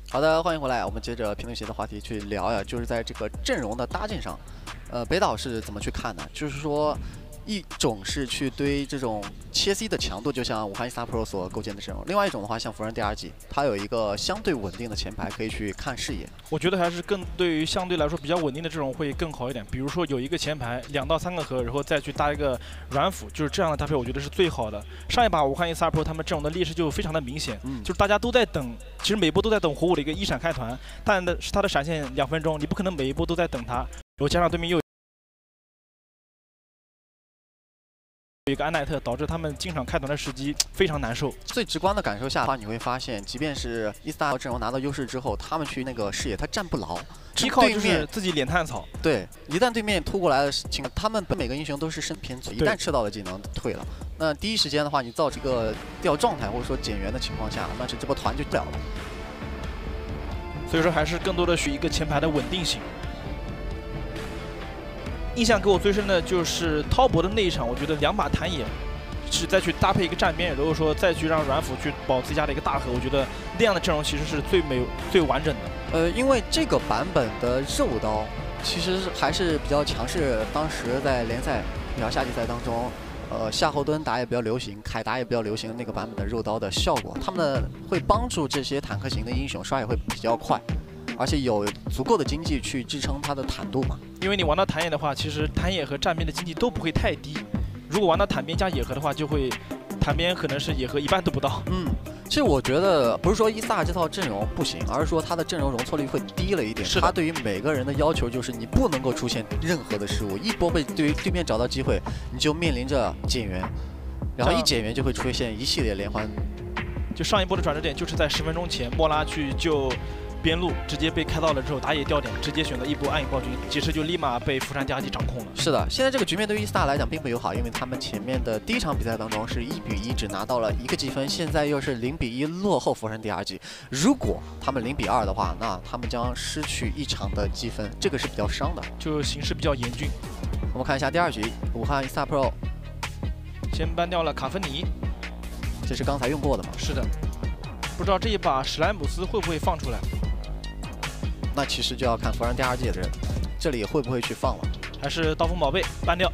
好的，欢迎回来。我们接着评论鞋的话题去聊呀，就是在这个阵容的搭建上，北岛是怎么去看的？就是说，一种是去堆这种切 C 的强度，就像武汉 Star Pro 所构建的阵容；另外一种的话，像福人第二季，它有一个相对稳定的前排，可以去看视野。 我觉得还是更对于相对来说比较稳定的阵容会更好一点。比如说有一个前排2到3个核，然后再去搭一个软辅，就是这样的搭配，我觉得是最好的。上一把武汉 Star Pro 他们阵容的劣势就非常的明显，就是大家都在等，其实每波都在等火舞的一个一闪开团，但是他的闪现2分钟，你不可能每一波都在等他，然后加上对面又有一个安奈特，导致他们经常开团的时机非常难受。 最直观的感受下的话，你会发现，即便是E-Star 阵容拿到优势之后，他们去那个视野他站不牢， 依靠就是自己脸探草。 对，一旦对面突过来的情况，他们每个英雄都是身偏左，一旦吃到的技能退了，那第一时间的话，你造这个掉状态或者说减员的情况下，那是这波团就掉了。 所以说还是更多的是一个前排的稳定性。印象给我最深的就是滔博的那一场，我觉得2把弹野是再去搭配一个站边，然后说再去让软辅去保自家的一个大核，我觉得那样的阵容其实是最美、最完整的。 因为这个版本的肉刀其实还是比较强势，当时在联赛夏季赛当中，夏侯惇打也比较流行，凯达也比较流行那个版本的肉刀的效果，他们会帮助这些坦克型的英雄刷野会比较快。而且有足够的经济去支撑它的坦度嘛。 因为你玩到坦野的话，其实坦野和站边的经济都不会太低。如果玩到坦边加野核的话，就会坦边可能是野核一半都不到。 其实我觉得不是说E-Star这套阵容不行，而是说它的阵容容错率会低了一点。它对于每个人的要求就是你不能够出现任何的失误，一波被对面找到机会，你就面临着减员，然后一减员就会出现一系列连环。 就上一波的转折点就是在10分钟前，莫拉去救边路直接被开到了之后，打野掉点，直接选择一波暗影暴君，其实就立马被釜山第二季掌控了。 是的，现在这个局面对于 E-Star 来讲并不友好，因为他们前面的第一场比赛当中是1比1，只拿到了1个积分，现在又是0比1落后釜山第二季。如果他们0比2的话，那他们将失去1场的积分，这个是比较伤的， 就形势比较严峻。 我们看一下第2局，武汉 E-Star Pro 先ban掉了卡芬尼， 这是刚才用过的吗？ 是的，不知道这一把史莱姆斯会不会放出来。 那其实就要看釜山第二季的人，这里会不会去放了？ 还是刀锋宝贝ban掉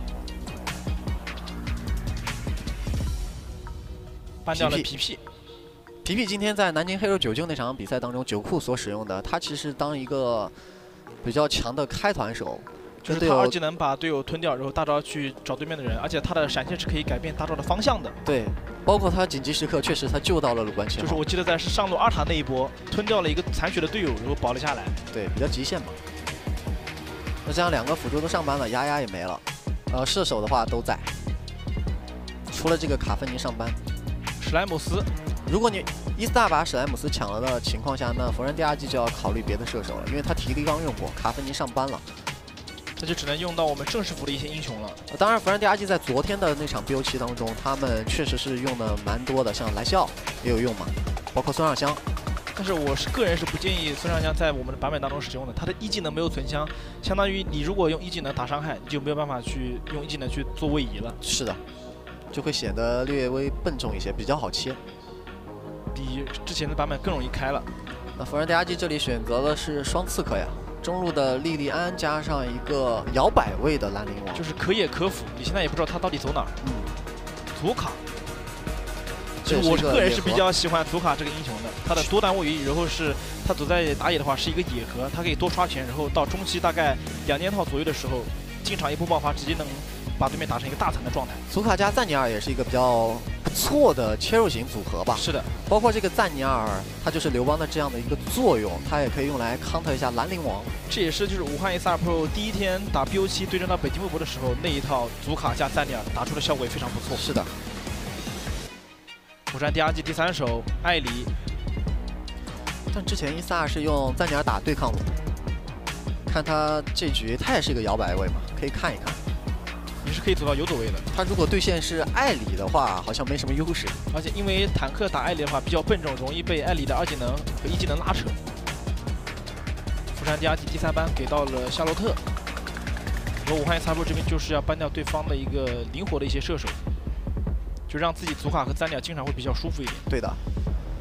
了皮皮。 皮皮今天在南京黑肉99那场比赛当中，9库所使用的，他其实当一个比较强的开团手， 就是他2技能把队友吞掉，然后大招去找对面的人，而且他的闪现是可以改变大招的方向的。 对。包括他紧急时刻，确实他救到了鲁班7号。 就是我记得在上路2塔那一波，吞掉了一个残血的队友，然后保了下来。 对，比较极限嘛。那这样2个辅助都上班了，丫丫也没了，射手的话都在，除了这个卡芬尼上班。 史莱姆斯， 如果你E-Star把史莱姆斯抢了的情况下，那釜山第二季就要考虑别的射手了，因为他体力刚用过，卡芬尼上班了。 那就只能用到我们正式服的一些英雄了。 当然，釜山第二季在昨天的那场 BO7当中，他们确实是用的蛮多的，像来笑也有用嘛，包括孙尚香。 但是我个人是不建议孙尚香在我们的版本当中使用的，他的1技能没有存香，相当于你如果用1技能打伤害，你就没有办法去用1技能去做位移了。 是的，就会显得略微笨重一些，比较好切， 比之前的版本更容易开了。 那釜山第二季这里选择的是双刺客呀。中路的莉莉安加上一个摇摆位的兰陵王， 就是可野可辅。你现在也不知道他到底走哪儿。图卡，其实我个人是比较喜欢图卡这个英雄的。他的多段位移，然后是他走在打野的话是一个野核，他可以多刷钱，然后到中期大概2件套左右的时候，经常一波爆发，直接能把对面打成一个大残的状态。 图卡加赞尼尔也是一个比较不错的切入型组合吧。 是的， 包括这个赞尼尔，它就是刘邦的这样的一个作用，它也可以用来 counter 一下兰陵王。 这也是就是武汉 Star Pro 第1天打 BO7对阵到北京卫博的时候，那一套祖卡加赞尼尔打出的效果也非常不错。 是的。 釜山第二季第3手艾里， 但之前E-Star是用赞尼尔打对抗路，看他这局他也是一个摇摆位嘛，可以看一看。 你是可以走到游走位的。 他如果对线是艾里的话，好像没什么优势。 而且因为坦克打艾里的话比较笨重，容易被艾里的2技能和1技能拉扯。釜山第二季第3班给到了夏洛特，和武汉 Star Pro 这边就是要ban掉对方的一个灵活的一些射手，就让自己祖卡和赞尼尔经常会比较舒服一点。 对的。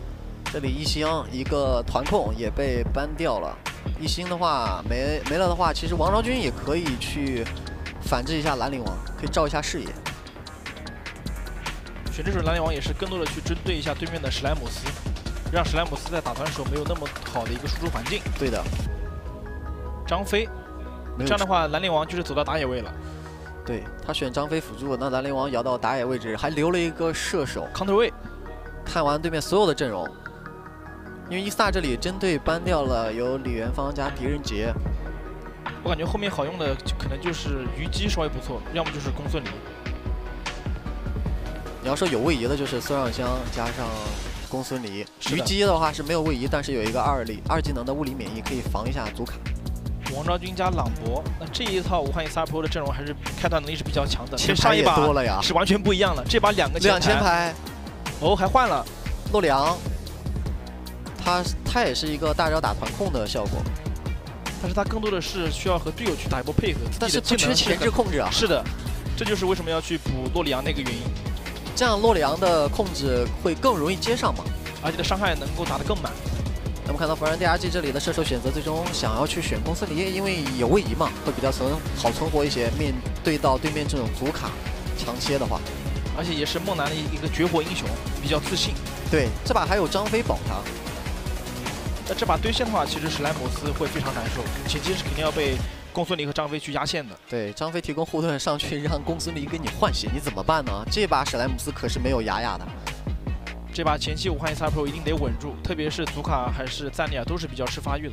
这里一星一个团控也被ban掉了，一星的话没了的话，其实王昭君也可以去反制一下兰陵王，可以照一下视野。 选这手兰陵王也是更多的去针对一下对面的史莱姆斯，让史莱姆斯在打团的时候没有那么好的一个输出环境。 对的， 张飞，这样的话兰陵王就是走到打野位了。 对他选张飞辅助，那兰陵王摇到打野位置，还留了一个射手 counter 位。 看完对面所有的阵容。 因为伊萨这里针对ban掉了有李元芳加狄仁杰， 我感觉后面好用的可能就是虞姬稍微不错，要么就是公孙离。 你要说有位移的，就是孙尚香加上公孙离。虞姬的话是没有位移，但是有一个二技能的物理免疫，可以防一下祖卡。 王昭君加朗博，那这一套武汉142 Pro 的阵容还是开团能力是比较强的， 跟上一把多了呀， 是完全不一样了。这把2 前排， 哦还换了洛良。 他也是一个大招打团控的效果， 但是他更多的是需要和队友去打一波配合， 但是不缺前置控制啊。 是的，这就是为什么要去补洛里昂那个原因。 这样洛里昂的控制会更容易接上嘛， 而且的伤害能够打得更满。 那么看到弗兰迪亚基这里的射手选择，最终想要去选公孙离，因为有位移嘛，会比较好存活一些。面对到对面这种祖卡强切的话， 而且也是梦男的一个绝活英雄，比较自信。 对，这把还有张飞保他。 那这把对线的话，其实史莱姆斯会非常难受，前期是肯定要被公孙离和张飞去压线的。 对，张飞提供护盾上去，让公孙离跟你换血，你怎么办呢？这把史莱姆斯可是没有雅雅的。 这把前期武汉142 Pro 一定得稳住，特别是祖卡还是赞利亚都是比较吃发育的。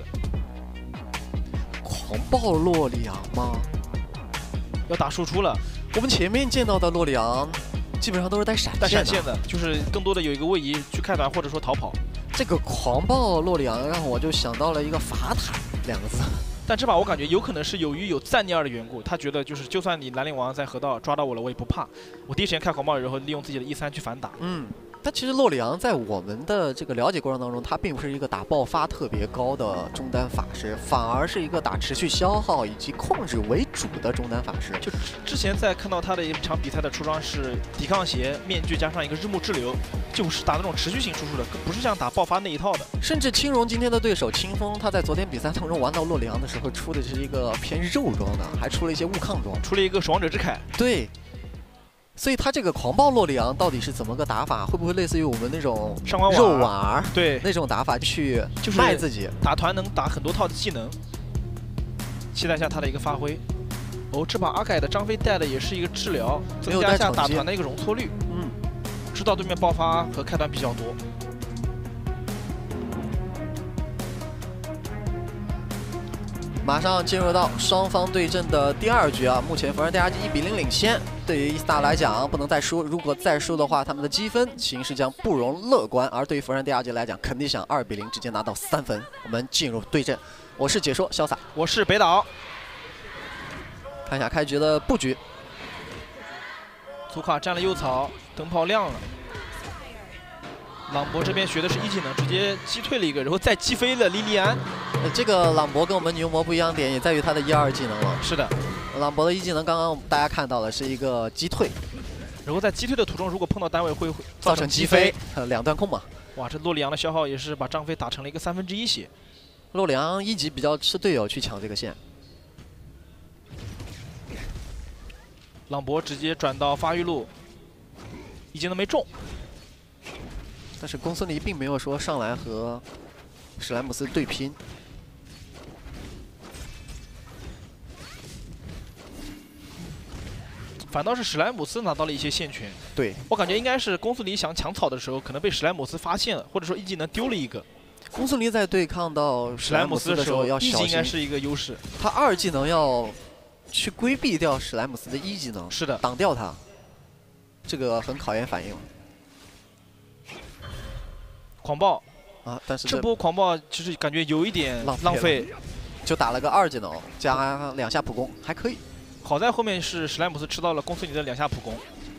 狂暴洛里昂吗？ 要打输出了。 我们前面见到的洛里昂基本上都是带闪现的，就是更多的有一个位移去开团或者说逃跑。 这个狂暴洛里昂让我就想到了一个法坦2个字， 但这把我感觉有可能是由于有赞尼尔的缘故，他觉得就是就算你兰陵王在河道抓到我了，我也不怕，我第一时间开狂暴，然后利用自己的E3去反打。 但其实洛里昂在我们的这个了解过程当中，他并不是一个打爆发特别高的中单法师，反而是一个打持续消耗以及控制为主的中单法师。 就之前在看到他的一场比赛的出装是抵抗鞋、面具加上一个日暮之流，就是打那种持续性输出的，不是像打爆发那一套的。 甚至青荣今天的对手清风，他在昨天比赛当中玩到洛里昂的时候，出的是一个偏肉装的，还出了一些悟抗装， 出了一个守望者之铠。 对。 所以他这个狂暴洛里昂到底是怎么个打法？会不会类似于我们那种肉丸儿？ 对， 那种打法去卖自己， 打团能打很多套技能。期待一下他的一个发挥。哦，这把阿凯的张飞带的也是一个治疗，增加一下打团的一个容错率。知道对面爆发和开团比较多。 马上进入到双方对阵的第2局啊！目前弗兰迪亚基1比0领先。对于伊斯塔来讲，不能再输。如果再输的话，他们的积分形势将不容乐观。而对于弗兰迪亚基来讲，肯定想2比0直接拿到3分。我们进入对阵，我是解说潇洒， 我是北岛。 看一下开局的布局。 祖卡占了右草，灯泡亮了。 朗博这边学的是1技能，直接击退了一个，然后再击飞了莉莉安。 这个朗博跟我们牛魔不一样点，也在于他的1、2技能了。 是的， 朗博的1技能刚刚大家看到的是一个击退， 然后在击退的途中，如果碰到单位会造成击飞，2段控嘛。 哇，这洛里昂的消耗也是把张飞打成了一个1/3血。 洛里昂1级比较吃队友去抢这个线。 朗博直接转到发育路，1技能没中。 但是公孙离并没有说上来和史莱姆斯对拼， 反倒是史莱姆斯拿到了一些线权。 对我感觉应该是公孙离想抢草的时候，可能被史莱姆斯发现了，或者说1技能丢了一个。 公孙离在对抗到史莱姆斯的时候要小心， 应该是一个优势。 他2技能要去规避掉史莱姆斯的1技能， 是的， 挡掉他，这个很考验反应。 狂暴啊！但是这波狂暴其实感觉有一点浪费， 就打了个2技能加2下普攻，还可以。 好在后面是史莱姆斯吃到了公孙离的2下普攻。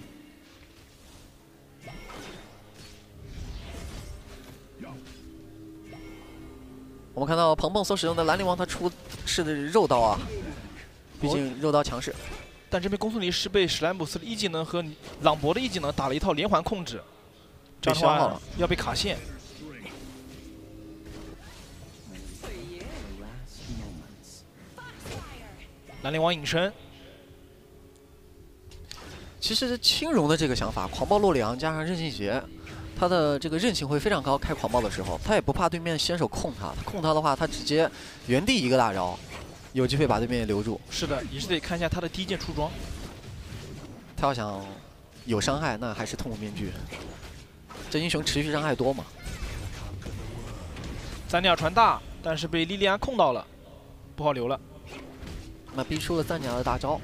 我们看到鹏鹏所使用的兰陵王，他出是的肉刀啊，毕竟肉刀强势。 但这边公孙离是被史莱姆斯的1技能和朗博的1技能打了一套连环控制，这样的话要被卡线。 兰陵王隐身。 其实轻容的这个想法，狂暴洛里昂加上韧性鞋，他的这个韧性会非常高。开狂暴的时候，他也不怕对面先手控他，控他的话，他直接原地一个大招，有机会把对面留住。 是的，也是得看一下他的第一件出装。 他要想有伤害，那还是痛苦面具。这英雄持续伤害多嘛？ 赞尼尔传大，但是被莉莉安控到了，不好留了。 那逼出了赞尼尔的大招。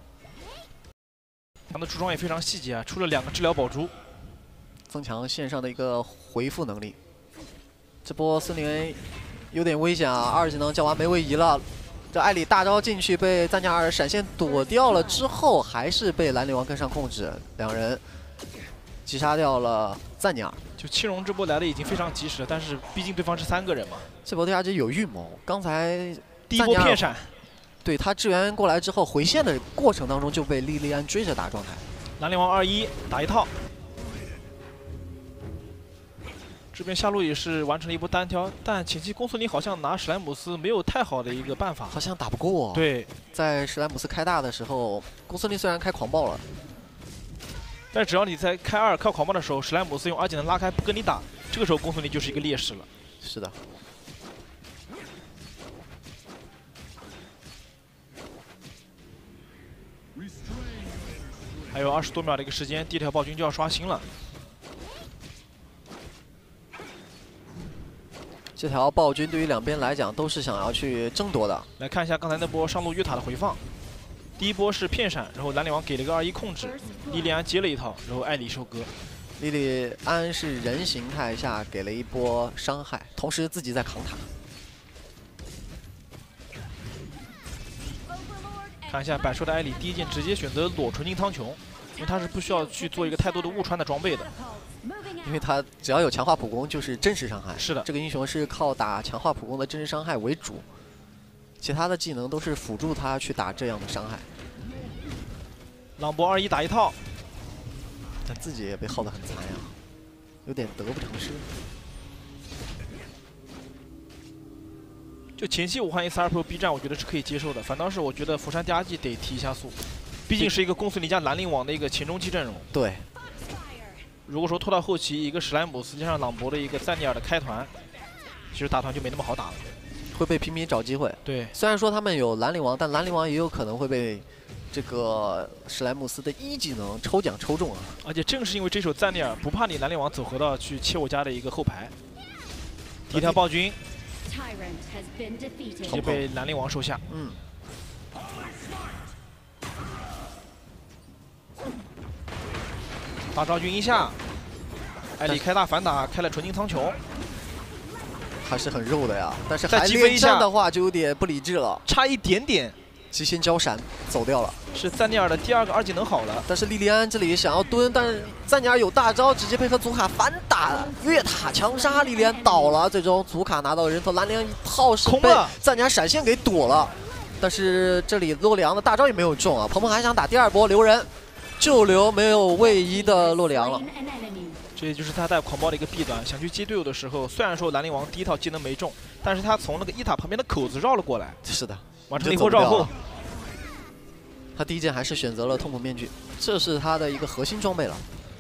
他的出装也非常细节啊，出了2个治疗宝珠， 增强线上的一个回复能力。这波森林 A 有点危险啊！2技能叫完没位移了，这艾里大招进去被赞尼尔闪现躲掉了之后，还是被兰陵王跟上控制，两人击杀掉了赞尼尔。 就轻荣这波来的已经非常及时了，但是毕竟对方是3个人嘛。 这波DRG有预谋，刚才第一波骗闪。 对他支援过来之后，回线的过程当中就被莉莉安追着打状态。 兰陵王2-1打一套，这边下路也是完成了一波单挑，但前期公孙离好像拿史莱姆斯没有太好的一个办法， 好像打不过。 对， 在史莱姆斯开大的时候，公孙离虽然开狂暴了， 但只要你在开2靠狂暴的时候，史莱姆斯用2技能拉开不跟你打，这个时候公孙离就是一个劣势了。 是的。 还有20多秒的一个时间，第一条暴君就要刷新了。 这条暴君对于两边来讲都是想要去争夺的。 来看一下刚才那波上路越塔的回放，第一波是骗闪，然后兰陵王给了个2-1控制，莉莉安接了一套，然后艾里收割。 莉莉安是人形态下给了一波伤害，同时自己在扛塔。 看一下百兽的艾里，第一件直接选择裸纯金苍穹，因为他是不需要去做一个太多的误穿的装备的， 因为他只要有强化普攻就是真实伤害。 是的， 这个英雄是靠打强化普攻的真实伤害为主，其他的技能都是辅助他去打这样的伤害。 朗博2-1打一套， 但自己也被耗得很残呀，有点得不偿失。 就前期5换1 42 Pro B 站，我觉得是可以接受的。反倒是我觉得釜山DRG得提一下速，毕竟是一个公孙离加兰陵王的一个前中期阵容。 对， 如果说拖到后期，一个史莱姆斯加上朗博的一个赞尼尔的开团，其实大团就没那么好打了， 会被平民找机会。 对， 虽然说他们有兰陵王，但兰陵王也有可能会被这个史莱姆斯的1技能抽奖抽中啊。 而且正是因为这手赞尼尔不怕你兰陵王走河道去切我家的一个后排，第一条暴君。直接被兰陵王收下。大招君一下，艾里开大反打，开了纯金苍穹， 还是很肉的呀。但是再还恋战的话就有点不理智了， 差一点点。 极限交闪走掉了， 是赞尼尔的第2个2技能好了。 但是莉莉安这里想要蹲，但是赞尼尔有大招，直接配合祖卡反打，越塔强杀，莉莉安倒了。最终祖卡拿到人头，兰陵一套是被赞尼尔闪现给躲了。但是这里洛里昂的大招也没有中啊，鹏鹏还想打第2波留人，就留没有位移的洛里昂了。 这也就是他带狂暴的一个弊端，想去接队友的时候，虽然说兰陵王第一套技能没中，但是他从那个1塔旁边的口子绕了过来。 是的。 完成了一波绕后， 他第一件还是选择了痛苦面具，这是他的一个核心装备了。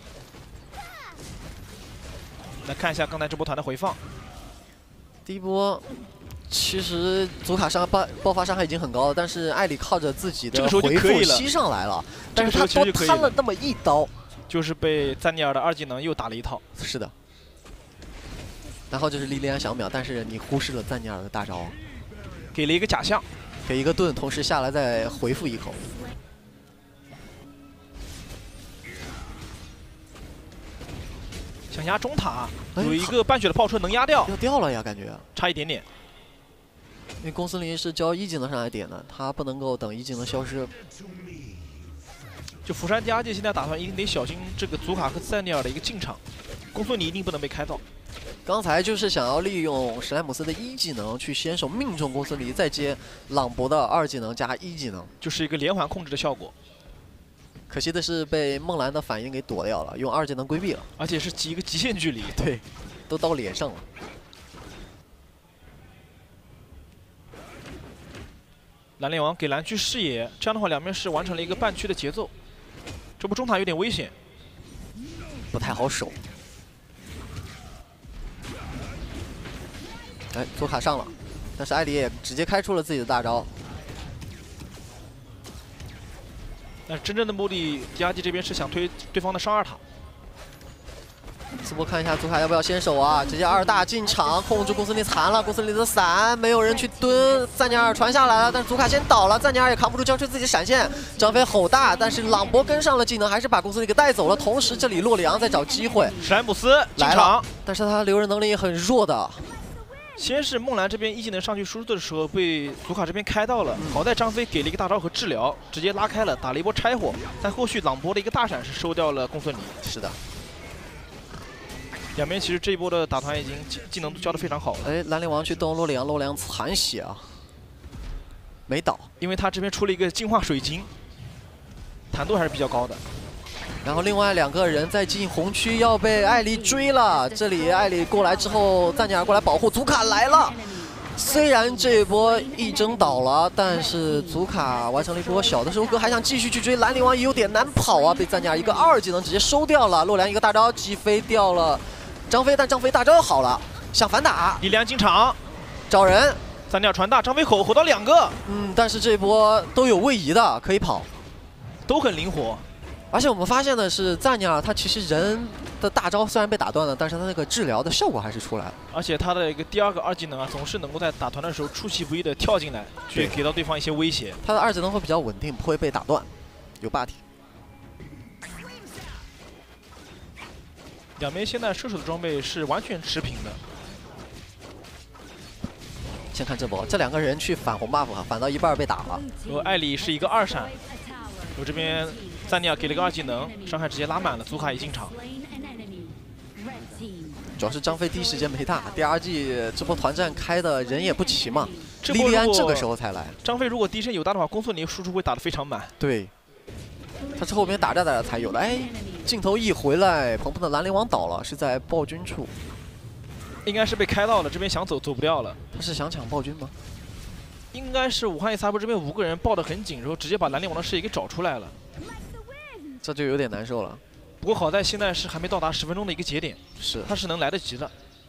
来看一下刚才这波团的回放。 第一波，其实祖卡爆发伤害已经很高了，但是艾里靠着自己的回复吸上来了，但是他多贪了那么一刀， 就是被赞尼尔的2技能又打了一套。 是的。然后就是莉莉安小秒，但是你忽视了赞尼尔的大招， 给了一个假象。 给一个盾，同时下来再回复一口。 想压中塔，有一个半血的炮车能压掉， 要掉了呀，感觉差一点点。 因为公孙离是交1技能上来点的，他不能够等1技能消失。 就釜山DRG现在打算一定得小心这个祖卡和赞尼尔的一个进场，公孙离一定不能被开到。 刚才就是想要利用史莱姆斯的1技能去先手命中公孙离，再接朗博的2技能加1技能， 就是一个连环控制的效果。 可惜的是被梦兰的反应给躲掉了，用2技能规避了， 而且是一个极限距离， 对，都到脸上了。 蓝莲王给蓝区视野，这样的话两边是完成了一个半区的节奏。这波中塔有点危险， 不太好守。哎，佐卡上了，但是艾里也直接开出了自己的大招。 但是真正的目的 ，DRG 这边是想推对方的上2塔。 这波看一下祖卡要不要先手啊？直接2大进场，控住公孙离残了，公孙离的伞没有人去蹲，赞尼尔传下来了，但是祖卡先倒了，赞尼尔也扛不住，交出自己闪现。张飞吼大，但是朗博跟上了技能，还是把公孙离给带走了。同时这里洛里昂在找机会， 史莱姆斯进场， 但是他留人能力也很弱的。 先是梦兰这边一技能上去输出的时候被祖卡这边开到了，好在张飞给了一个大招和治疗，直接拉开了，打了一波拆火，但后续朗博的一个大闪是收掉了公孙离。 是的。 两边其实这一波的打团已经技能都教得非常好了。 哎，蓝莲王去动洛里昂，洛里昂残血啊，没倒， 因为他这边出了一个净化水晶，弹度还是比较高的。 然后另外2个人在进红区，要被艾莉追了。这里艾莉过来之后，赞尼尔过来保护，祖卡来了。虽然这一波一征倒了，但是祖卡完成了一波小的收割，还想继续去追。蓝莲王也有点难跑啊，被赞尼尔一个2技能直接收掉了。洛良一个大招击飞掉了。 张飞，但张飞大招好了，想反打。 李良进场找人， 赞尼尔传大，张飞吼到2个。 但是这波都有位移的，可以跑， 都很灵活。 而且我们发现的是，赞尼尔他其实人的大招虽然被打断了，但是他那个治疗的效果还是出来了。 而且他的一个第2个2技能啊，总是能够在打团的时候出其不意的跳进来，去给到对方一些威胁。 他的2技能会比较稳定，不会被打断，有霸体。 两边现在射手的装备是完全持平的。 先看这波，这2个人去反红 buff， 反到一半被打了。 艾里是一个2闪，这边赞尼尔给了个2技能，伤害直接拉满了，祖卡也进场。 主要是张飞第一时间没打，第2季这波团战开的人也不齐嘛。莉莉安这个时候才来。 张飞如果第一身有大的话，公孙离输出会打得非常满。对。 他是后面打着才有的，哎，镜头一回来，鹏鹏的蓝莲王倒了，是在暴君处， 应该是被开到了，这边想走走不掉了。 他是想抢暴君吗？ 应该是武汉一萨布这边5个人抱得很紧，然后直接把蓝莲王的视野给找出来了， 这就有点难受了。 不过好在现在是还没到达10分钟的一个节点， 是他是能来得及的。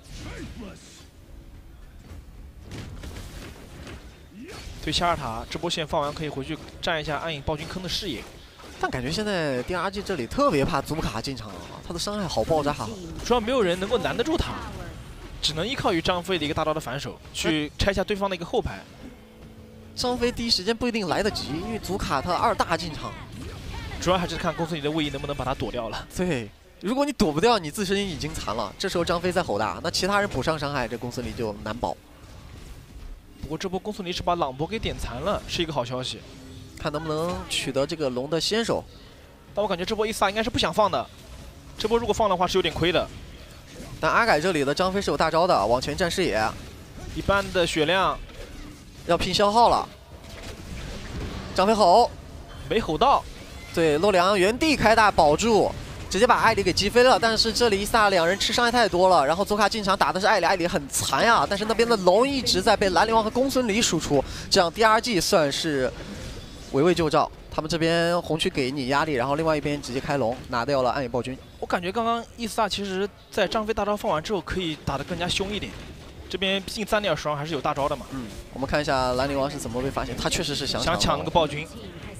推下2塔，这波线放完可以回去占一下暗影暴君坑的视野。 但感觉现在 DRG 这里特别怕祖卡进场啊，他的伤害好爆炸， 主要没有人能够难得住他，只能依靠于张飞的一个大招的反手去拆下对方的一个后排。 张飞第一时间不一定来得及，因为祖卡他2大进场， 主要还是看公孙离的位移能不能把他躲掉了。 对，如果你躲不掉，你自身已经残了，这时候张飞在吼大，那其他人补上伤害，这公孙离就难保。 不过这波公孙离是把朗博给点残了，是一个好消息。 看能不能取得这个龙的先手， 但我感觉这波伊萨应该是不想放的，这波如果放的话是有点亏的。 但阿改这里的张飞是有大招的，往前站视野， 一般的血量要拼消耗了。张飞吼， 没吼到， 对，洛良原地开大保住，直接把艾里给击飞了。但是这里伊萨2人吃伤害太多了，然后祖卡进场打的是艾里，艾里很残呀，但是那边的龙一直在被蓝莲王和公孙离输出，这样 DRG 算是。 围魏救赵，他们这边红区给你压力，然后另外一边直接开龙，拿掉了暗影暴君。 我感觉刚刚伊萨其实在张飞大招放完之后，可以打得更加凶一点。这边毕竟赞尼尔手上还是有大招的嘛。 我们看一下蓝莲王是怎么被发现，他确实是想抢那个暴君。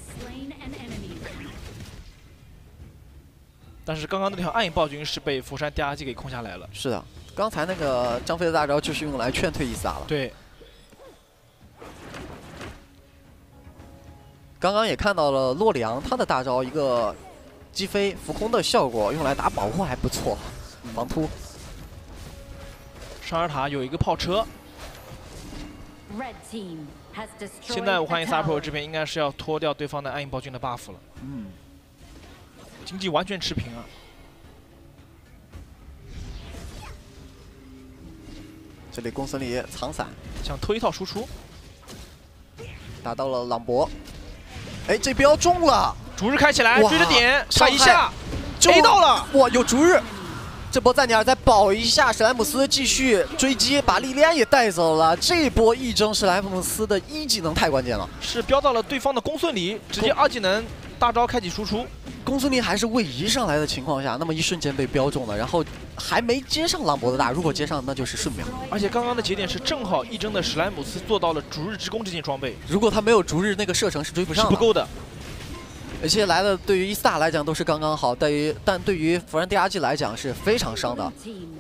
但是刚刚那条暗影暴君是被佛山 DRG 给控下来了。 是的，刚才那个张飞的大招就是用来劝退伊萨了。 对。 刚刚也看到了洛里昂他的大招一个击飞浮空的效果，用来打保护还不错，防突。 上2塔有一个炮车。现在武汉1-4-Pro这边应该是要脱掉对方的暗影暴君的 buff 了。经济完全持平啊。 这里公孙离藏伞， 想偷一套输出， 打到了朗博。 哎，这标中了！ 逐日开起来，追着点，闪一下， A 到了！ 哇，有逐日， 这波赞尼尔再保一下，史莱姆斯继续追击，把莉莉安也带走了。这波一征史莱姆斯的一技能太关键了， 是飙到了对方的公孙离，直接二技能大招开启输出。 公孙离还是位移上来的情况下，那么一瞬间被标中了，然后还没接上朗博的大，如果接上那就是顺秒。 而且刚刚的节点是正好一征的史莱姆斯做到了逐日之弓这件装备， 如果他没有逐日那个射程是追不上的， 是不够的。 而且来的对于伊斯塔来讲都是刚刚好，但对于弗兰迪亚季来讲是非常伤的。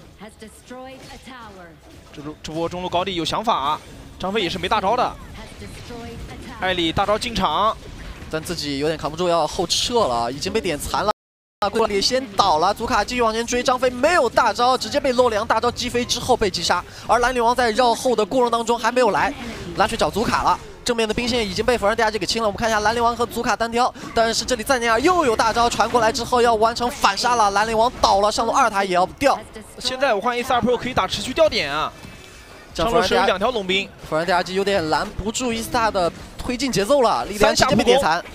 这波中路高地有想法，张飞也是没大招的。艾莉大招进场， 但自己有点扛不住，要后撤了，已经被点残了。过里先倒了，祖卡继续往前追，张飞没有大招，直接被洛阳大招击飞之后被击杀。而蓝女王在绕后的过程当中还没有来，蓝去找祖卡了。正面的兵线已经被弗兰迪亚季给清了，我们看一下蓝灵王和祖卡单挑，但是这里赞尼尔又有大招传过来之后要完成反杀了，蓝灵王倒了，上路2塔也要掉。 现在我看伊萨尔 Pro 可以打持续掉点啊，上路是有2条龙兵， 弗兰迪亚季有点拦不住伊斯塔的推进节奏了，莉莉安直接被点残，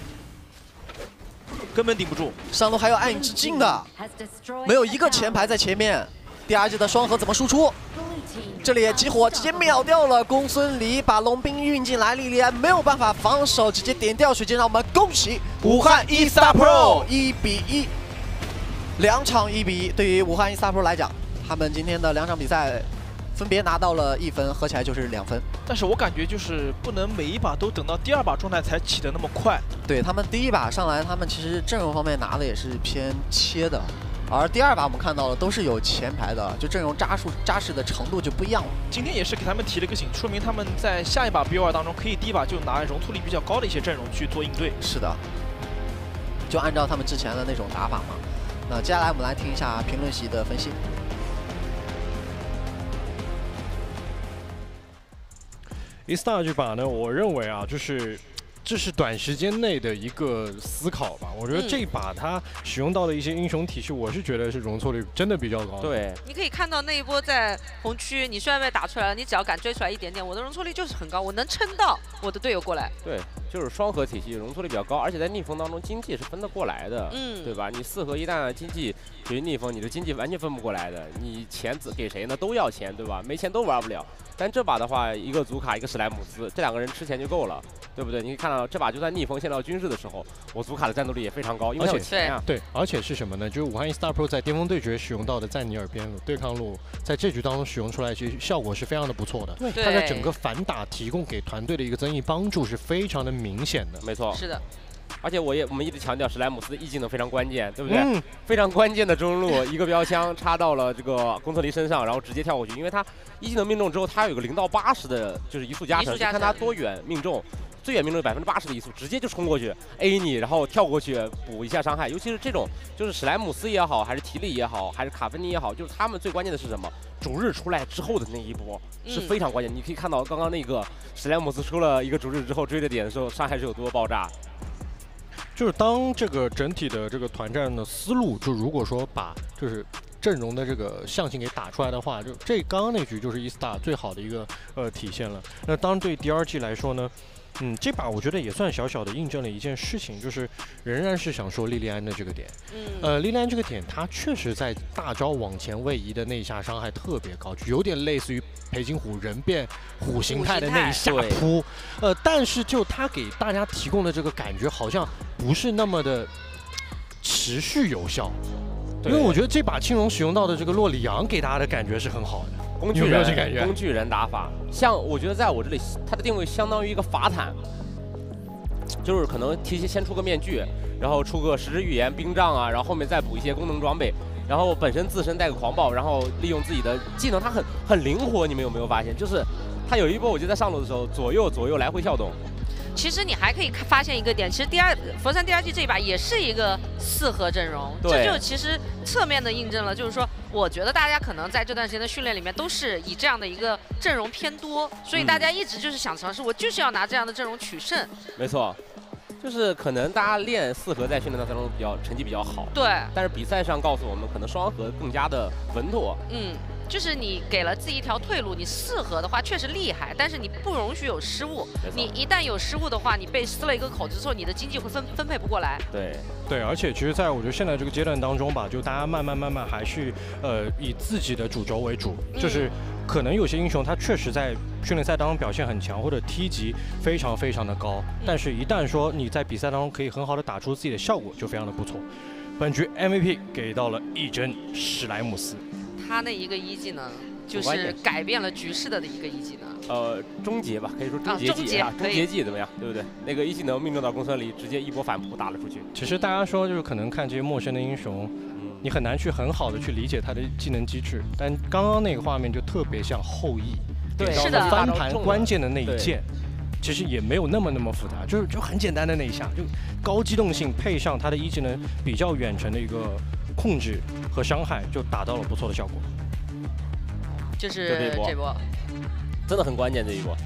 根本顶不住。 上路还有暗影之境的，没有一个前排在前面，第二季的双核怎么输出？这里集火直接秒掉了公孙离，把龙兵运进来，莉莉安没有办法防守，直接点掉水晶，让我们恭喜武汉伊萨 Pro 1比1，2场1比1。对于武汉伊萨 Pro 来讲，他们今天的2场比赛分别拿到了1分，合起来就是2分。 但是我感觉就是不能每一把都等到第2把状态才起得那么快。 对他们第1把上来，他们其实阵容方面拿的也是偏切的。而第2把我们看到了都是有前排的，就阵容扎实的程度就不一样了。 今天也是给他们提了个醒，说明他们在下一把 BO2当中可以第1把就拿容错率比较高的一些阵容去做应对。 是的，就按照他们之前的那种打法嘛。那接下来我们来听一下评论席的分析。 E-Star 这把呢，我认为啊，这是短时间内的一个思考吧。我觉得这把他使用到的一些英雄体系，我是觉得是容错率真的比较高。 对，你可以看到那一波在红区，你虽然被打出来了，你只要敢追出来一点点，我的容错率就是很高，我能撑到我的队友过来。 对，就是双核体系容错率比较高，而且在逆风当中经济是分得过来的，对吧？你4核一旦经济属于逆风，你的经济完全分不过来的，你钱给谁呢？都要钱，对吧？没钱都玩不了。但这把的话，一个祖卡，一个史莱姆斯，这2个人吃钱就够了，对不对？你可以看到这把就算逆风陷到军事的时候，我祖卡的战斗力也非常高，因为有钱呀。 对，而且是什么呢？就是武汉 E-Star Pro 在巅峰对决使用到的赞尼尔边路对抗路，在这局当中使用出来，其实效果是非常的不错的。 对， 它在整个反打提供给团队的一个增益帮助是非常的明显的。 没错， 是的。 而且我们一直强调史莱姆斯的一技能非常关键，对不对？非常关键的中路，一个标枪插到了这个公孙离身上，然后直接跳过去，因为他一技能命中之后，他有个0到80的，就是移速加成，看他多远命中，最远命中80%的移速，直接就冲过去 A 你，然后跳过去补一下伤害。尤其是这种，就是史莱姆斯也好，还是提利也好，还是卡芬尼也好，就是他们最关键的是什么？逐日出来之后的那一波是非常关键。你可以看到刚刚那个史莱姆斯出了一个逐日之后追着点的时候，伤害是有多爆炸。 就是当这个整体的这个团战的思路，就如果说把就是阵容的这个象形给打出来的话，就这刚刚那局就是 E-Star 最好的一个体现了。那当然对 DRG 来说呢，这把我觉得也算小小的印证了一件事情，就是仍然是想说莉莉安的这个点。莉莉安这个点，它确实在大招往前位移的那一下伤害特别高，就有点类似于裴金虎人变虎形态的那一下扑。但是就它给大家提供的这个感觉，好像不是那么的持续有效。因为我觉得这把青龙使用到的这个洛里昂给大家的感觉是很好的。 工具人打法，像我觉得在我这里，它的定位相当于一个法坦，就是可能先出个面具，然后出个实质预言冰杖啊，然后后面再补一些功能装备，然后本身自身带个狂暴，然后利用自己的技能，它很灵活。你们有没有发现？就是它有一波，我记得在上路的时候，左右来回跳动。 其实你还可以发现一个点，其实佛山第2季这一把也是一个4核阵容，这就其实侧面的印证了，就是说，我觉得大家可能在这段时间的训练里面都是以这样的一个阵容偏多，所以大家一直就是想尝试，我就是要拿这样的阵容取胜。 没错。就是可能大家练4核在训练当中成绩比较好， 对， 但是比赛上告诉我们，可能双核更加的稳妥。 就是你给了自己一条退路，你4核的话确实厉害，但是你不容许有失误。你一旦有失误的话，你被撕了一个口子之后，你的经济会分配不过来。 对，而且其实在我觉得现在这个阶段当中吧，就大家慢慢还是以自己的主轴为主，就是可能有些英雄他确实在训练赛当中表现很强，或者梯级非常的高，但是一旦说你在比赛当中可以很好的打出自己的效果，就非常的不错。本局 MVP 给到了一真史莱姆斯， 他那一个一技能就是改变了局势的一个一技能。 终结吧，可以说终结技啊，终结技怎么样？对不对？那个一技能命中到公孙离，直接一波反扑打了出去。 其实大家说就是可能看这些陌生的英雄，你很难去很好的去理解他的技能机制，但刚刚那个画面就特别像后羿， 对， 是的， 翻盘关键的那一剑。其实也没有那么复杂，就很简单的那一下，就高机动性配上他的一技能比较远程的一个控制和伤害，就达到了不错的效果。 就是这波， 真的很关键这一波。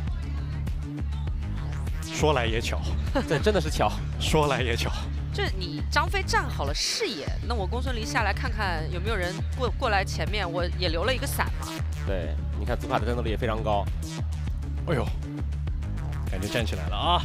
说来也巧， 这真的是巧。 说来也巧。 就是你张飞站好了视野，那我公孙离下来看看有没有人过来前面，我也留了一个伞嘛。 对，你看祖卡的战斗力也非常高。 哎呦。感觉站起来了啊！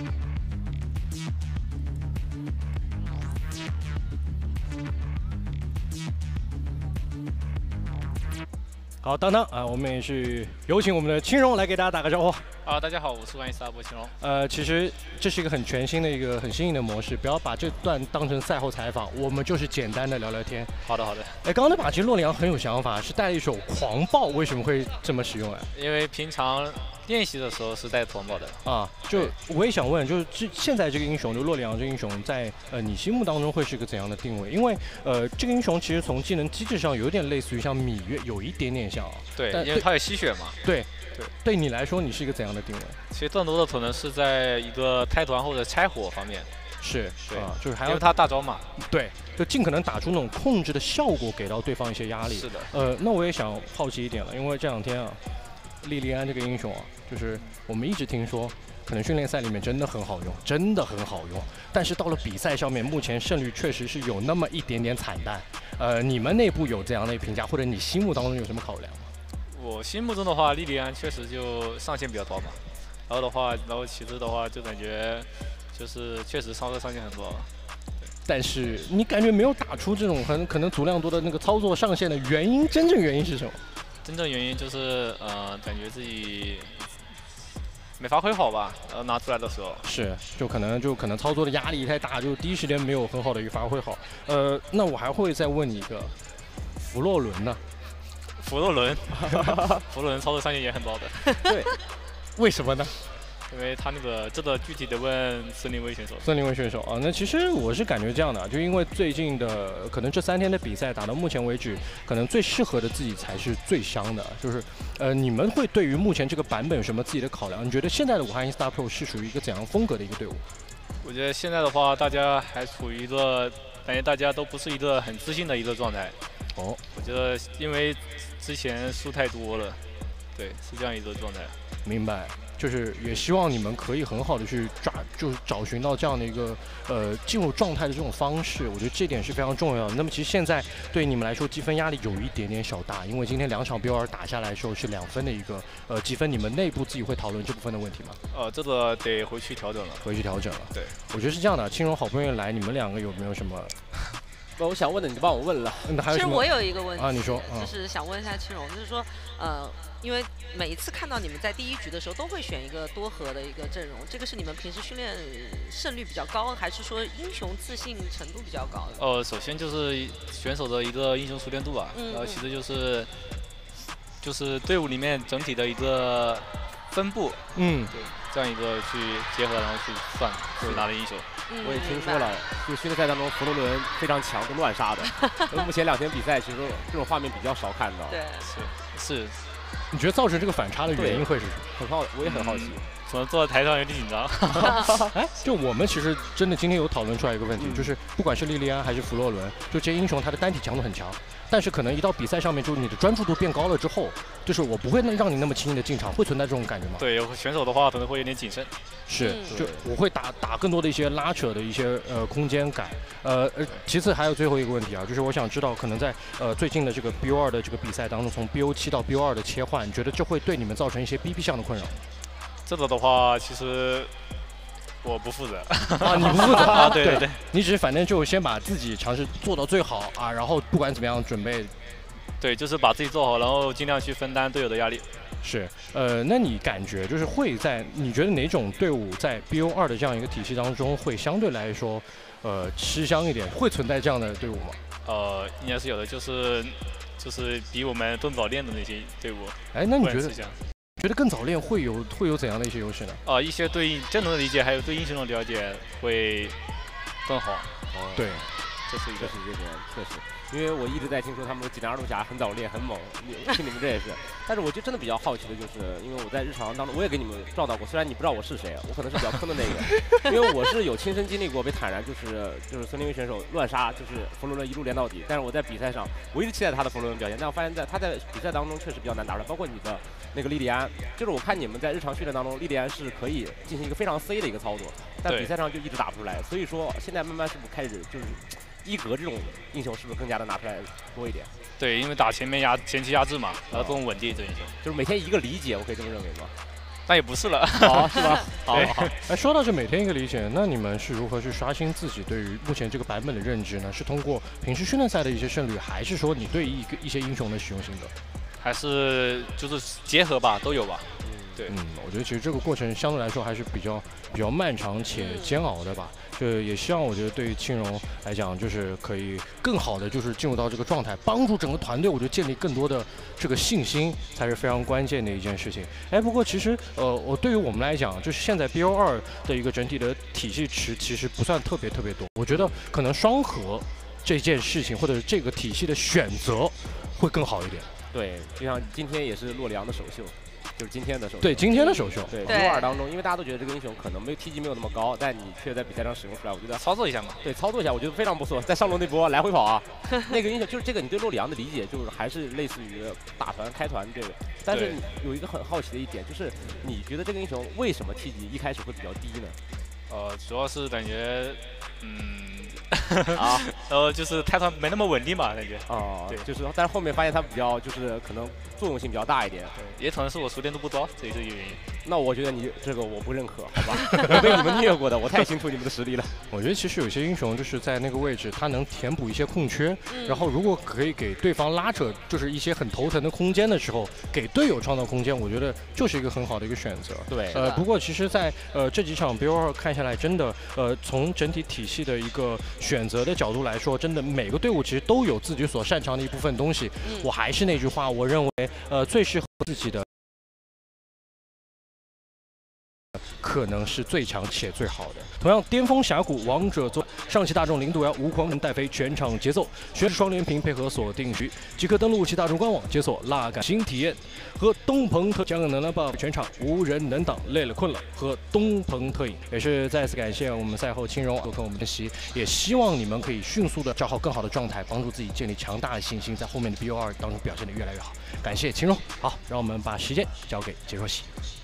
好，当啊，我们也是有请我们的青荣来给大家打个招呼。 大家好，我是114阿波青荣。 其实这是一个很全新的一个很新颖的模式，不要把这段当成赛后采访，我们就是简单的聊聊天。 好的。 刚刚那把其实洛里昂很有想法，是带了一手狂暴，为什么会这么使用啊？ 因为平常练习的时候是带狂暴的啊。就我也想问，就是现在这个英雄，就洛里昂这个英雄，在你心目当中会是个怎样的定位？因为这个英雄其实从技能机制上有点类似于像芈月，有一点点像啊。 对，因为它有吸血嘛。 对你来说，你是一个怎样的定位？ 其实更多的可能是在一个开团或者拆火方面。 是啊，就是还因为他大招嘛。 对，就尽可能打出那种控制的效果，给到对方一些压力。 是的。 那我也想好奇一点了，因为这2天啊，莉莉安这个英雄啊，就是我们一直听说，可能训练赛里面真的很好用，真的很好用，但是到了比赛上面，目前胜率确实是有那么一点点惨淡。你们内部有这样的评价，或者你心目当中有什么考量吗？ 我心目中的话，莉莉安确实就上限比较高嘛，然后其次的话就感觉就是确实上限很高。 但是你感觉没有打出这种可能足量多的那个操作上限的原因，真正原因是什么？ 真正原因就是感觉自己没发挥好吧，拿出来的时候是就可能操作的压力太大，就第一时间没有很好的一个发挥好。那我还会再问你一个，弗洛伦呢？ 弗洛伦操作上限也很高的。 对，为什么呢？ 因为他这个具体的问森林威选手啊。那其实我是感觉这样的，就因为最近的可能这3天的比赛打到目前为止，可能最适合的自己才是最香的。就是你们会对于目前这个版本有什么自己的考量？你觉得现在的武汉 Star Pro 是属于一个怎样风格的一个队伍？ 我觉得现在的话，大家还处于一个感觉大家都不是一个很自信的一个状态。 哦， 我觉得因为之前输太多了，对，是这样一个状态。 明白。就是也希望你们可以很好的去找寻到这样的一个进入状态的这种方式，我觉得这点是非常重要的。那么其实现在对你们来说积分压力有一点点小大，因为今天2场 BOR 打下来的时候是2分的一个积分，你们内部自己会讨论这部分的问题吗？ 这个得回去调整了。对， 我觉得是这样的，青荣好不容易来，你们2个有没有什么？ 我想问的你就帮我问了。 其实我有一个问题啊，你说， 就是想问一下青荣，就是说因为每一次看到你们在第1局的时候都会选一个多核的一个阵容，这个是你们平时训练胜率比较高，还是说英雄自信程度比较高的？ 首先就是选手的一个英雄熟练度吧，然后其次就是队伍里面整体的一个分布，对，这样一个去结合，然后去算去拿的英雄。 我也听说了，就训练赛当中弗洛伦非常强，是乱杀的。目前2天比赛，其实这种画面比较少看到。 对， 是。 你觉得造成这个反差的原因会是什么？ 我也很好奇。 可能坐在台上有点紧张。 哎，就我们其实真的今天有讨论出来一个问题，就是不管是莉莉安还是弗洛伦，就这些英雄他的单体强度很强，但是可能一到比赛上面，就是你的专注度变高了之后，就是我不会让你那么轻易的进场，会存在这种感觉吗？ 对，选手的话可能会有点谨慎。 是，就我会打更多的一些拉扯的一些空间感。其次还有最后一个问题啊，就是我想知道，可能在最近的这个 BO2 的这个比赛当中，从 BO7 到 BO2 的切换，你觉得这会对你们造成一些 BP 项的困扰？ 这个的话，其实我不负责。 啊，你不负责啊？对， 你只是反正就先把自己尝试做到最好啊，然后不管怎么样准备。 对，就是把自己做好，然后尽量去分担队友的压力。 是，那你感觉就是你觉得哪种队伍在 BO2 的这样一个体系当中会相对来说，吃香一点？会存在这样的队伍吗？ 应该是有的，就是比我们更早练的那些队伍。 哎，那你觉得更早练会有怎样的一些优势呢？ 一些对阵容的理解，还有对英雄的了解会更好。 对， 这是一点，确实。因为我一直在听说他们的济南二龙侠很早练很猛，听你们这也是。但是我就真的比较好奇的就是，因为我在日常当中我也给你们撞到过，虽然你不知道我是谁，我可能是比较坑的那个，因为我是有亲身经历过被坦然就是森林卫选手乱杀，就是佛罗伦一路连到底。但是我在比赛上，我一直期待他的佛罗伦表现，但我发现他在比赛当中确实比较难打的，包括你的那个莉莉安，就是我看你们在日常训练当中，莉莉安是可以进行一个非常 C 的一个操作，但比赛上就一直打不出来。所以说现在慢慢是不是开始就是。伊格这种英雄是不是更加的拿出来多一点？ 对，因为打前期压制嘛，然后更稳定这英雄， 就是每天一个理解，我可以这么认为吗？ 那也不是了， 好是吧？好。 哎，说到这每天一个理解，那你们是如何去刷新自己对于目前这个版本的认知呢？是通过平时训练赛的一些胜率，还是说你对一些英雄的使用心得？ 还是就是结合吧，都有吧。对， 我觉得其实这个过程相对来说还是比较漫长且煎熬的吧。就也希望我觉得对于青荣来讲，就是可以更好的就是进入到这个状态，帮助整个团队，我觉得建立更多的这个信心才是非常关键的一件事情。哎，不过其实我对于我们来讲，就是现在 BO2 的一个整体的体系池其实不算特别多，我觉得可能双核这件事情或者这个体系的选择会更好一点。 对，就像今天也是洛里昂的首秀。就是今天的首秀， 对今天的首秀， 对 BO2 当中，因为大家都觉得这个英雄可能TG 没有那么高，但你却在比赛上使用出来，我觉得操作一下嘛， 对，操作一下，我觉得非常不错。在上路那波来回跑啊，那个英雄就是这个，你对洛里昂的理解就是还是类似于打团开团这个，但是有一个很好奇的一点，就是你觉得这个英雄为什么 TG 一开始会比较低呢？ 主要是感觉就是开团没那么稳定吧，感觉。 对，就是，但是后面发现他比较就是可能作用性比较大一点， 对，也可能是我熟练度不高，这也是原因。 那我觉得你这个我不认可，好吧？我被你们虐过的，我太清楚你们的实力了。 我觉得其实有些英雄就是在那个位置，他能填补一些空缺，然后如果可以给对方拉扯，就是一些很头疼的空间的时候，给队友创造空间，我觉得就是一个很好的一个选择。 对， 不过其实在这几场 BO2 看下来，真的从整体体系的一个选择的角度来说，真的每个队伍其实都有自己所擅长的一部分东西。我还是那句话，我认为最适合自己的可能是最强且最好的。同样，巅峰峡谷、王者座、上汽大众零度摇、无狂人带飞全场节奏，学双连屏配合锁定局，即刻登录其大众官网解锁辣感新体验。和东鹏特将能量 buff 全场无人能挡，累了困了和东鹏特饮。也是再次感谢我们赛后青荣做客我们的席，也希望你们可以迅速的找好更好的状态，帮助自己建立强大的信心，在后面的 BO2 当中表现得越来越好。感谢青荣，好，让我们把时间交给解说席。